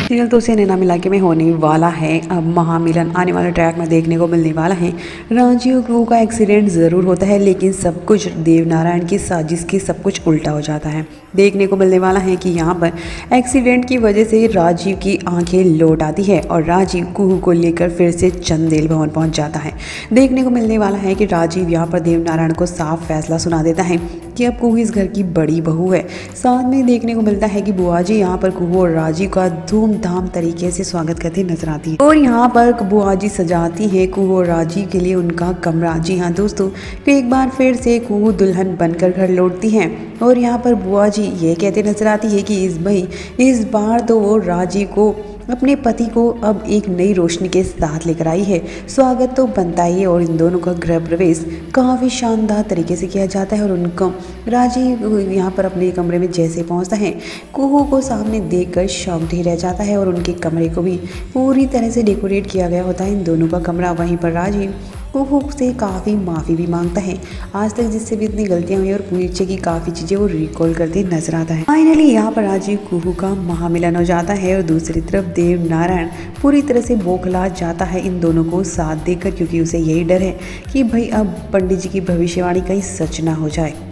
Serial तो से नैना मिला के में होने वाला है। अब महामिलन आने वाले ट्रैक में देखने को मिलने वाला है। रांची और कुहू का एक्सीडेंट ज़रूर होता है, लेकिन सब कुछ देवनारायण की साजिश के सब कुछ उल्टा हो जाता है। देखने को मिलने वाला है कि यहाँ पर एक्सीडेंट की वजह से राजीव की आंखें लौट आती है और राजीव कुहू को लेकर फिर से चंदेल भवन पहुँच जाता है। देखने को मिलने वाला है कि राजीव यहाँ पर देवनारायण को साफ फैसला सुना देता है कि अब कुहू इस घर की बड़ी बहू है। साथ में देखने को मिलता है कि बुआ जी यहाँ पर कुहू और राजीव का धूमधाम तरीके से स्वागत करती नजर आती है और यहाँ पर बुआ जी सजाती है कुहू और राजीव के लिए उनका कमरा। जी हाँ दोस्तों, तो एक बार फिर से कुहू दुल्हन बनकर घर लौटती हैं और यहाँ पर बुआ जी ये कहते नजर आती है कि इस बार तो वो राजीव को अपने पति को अब एक नई रोशनी के साथ लेकर आई है। स्वागत तो बनता ही है और इन दोनों का गृह प्रवेश काफ़ी शानदार तरीके से किया जाता है और उनको राजीव यहाँ पर अपने कमरे में जैसे पहुँचता है, कुहू को सामने देखकर शॉक्ड ही रह जाता है और उनके कमरे को भी पूरी तरह से डेकोरेट किया गया होता है इन दोनों का कमरा। वहीं पर राजीव कुहू से काफ़ी माफ़ी भी मांगता है, आज तक जिससे भी इतनी गलतियां हुई और पीछे की काफ़ी चीज़ें वो रिकॉल करते नजर आता है। फाइनली यहाँ पर राजीव कुहू का महामिलन हो जाता है और दूसरी तरफ देवनारायण पूरी तरह से बौखला जाता है इन दोनों को साथ देकर, क्योंकि उसे यही डर है कि भाई अब पंडित जी की भविष्यवाणी कहीं सच ना हो जाए।